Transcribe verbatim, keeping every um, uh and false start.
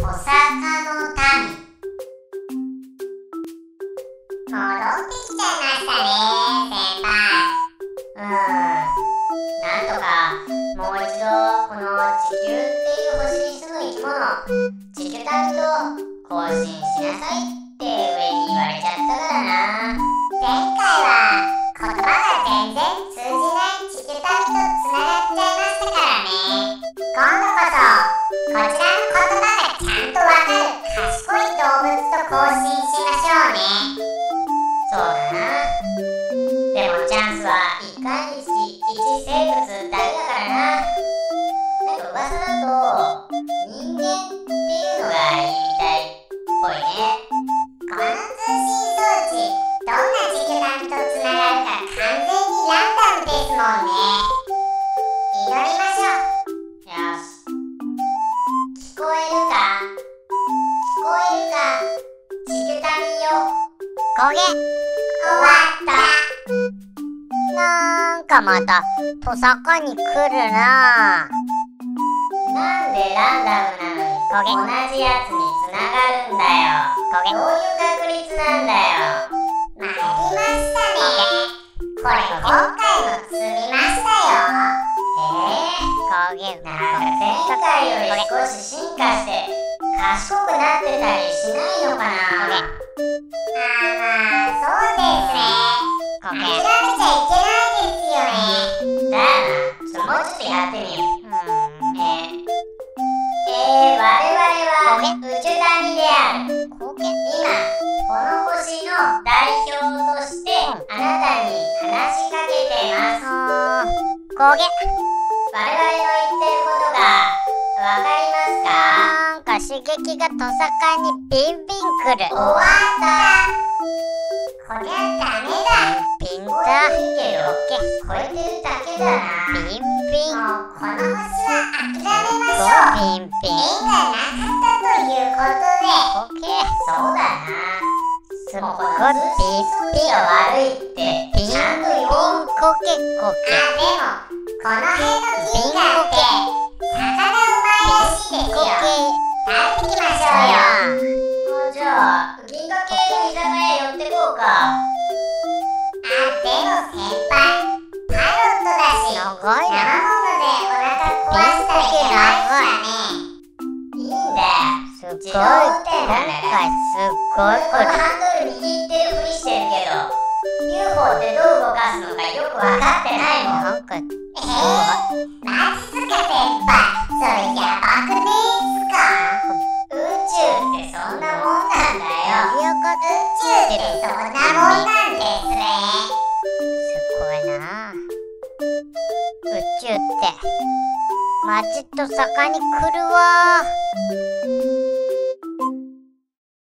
トサカの民。戻ってきちゃいましたね、先輩。うーん、なんとかもう一度この地球っていう星に住む生き物、地球旅と交信しなさいって上に言われちゃったからな。前回は言葉が全然通じない地球旅とつながっちゃいましたからね。今度こそこちらの言葉がちゃんとわかる賢い動物と交信しましょうね。そうだな。でもチャンスはいっかいにつきいち生物だけだからな。なんか噂だと人間っていうのがいいみたいっぽいね。この通信装置、どんな地球旅とつながるか完全にランダムですもんね。祈りましょう。よし。聞こえるか聞こえるか地球旅よ。焦げ終わった。なんかまたトサカに来るな。なんでランダムなのに同じやつにつながるんだよ。どういう確率なんだよ。参りましたね。これ今回も積みましたよ。えー、なんか前回より少し進化して賢くなってたりしないのかな。あーまあそうですね。諦めちゃいけないですよね。だよな。ちょっともうちょっとやってみよう。えー、えー、我々は宇宙旅である。今この星の代表としてあなたに話しかけてます。焦げ。我々の言ってることがわかりますか？なんか刺激がトサカにビンビンくる。終わった。こりゃダメだ。ピンだ。いいけど超えてるだけだな。ビンビン。もうこの星は諦めましょう。ビンビン。縁がなかったということで。オッケー。そうだな。すっごいビンビンが悪いってちゃんと言おう。コケコケ。あ、でもこの辺の銀河って魚うまいらしいですよ。食べてきましょうよ。あ、じゃあ銀河系の居酒屋寄ってこうか。あ、でも先輩パイロットだし長いな。生ものでお腹壊したらいけないしね。いいんだよ。すっごい、今回すっごいこのハンドル握ってるふりしてるけど ユーフォー ってどう動かすのかよくわかってないもん。なんかえー、マジすか先輩、それやばくねえっすか。宇宙ってそんなもんなんだよ。宇宙ってそんなもんなんですね。すごいな。宇宙ってマジと坂に来るわ。